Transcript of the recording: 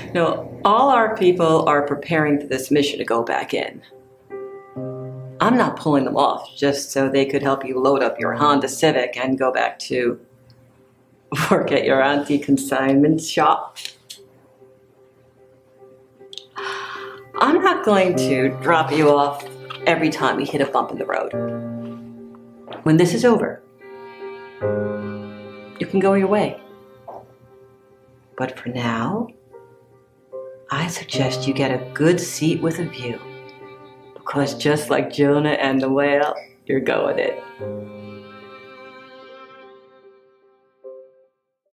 No, all our people are preparing for this mission to go back in. I'm not pulling them off just so they could help you load up your Honda Civic and go back to work at your anti-consignment shop. I'm not going to drop you off every time we hit a bump in the road. When this is over, you can go your way. But for now, I suggest you get a good seat with a view. Because just like Jonah and the whale, you're going in.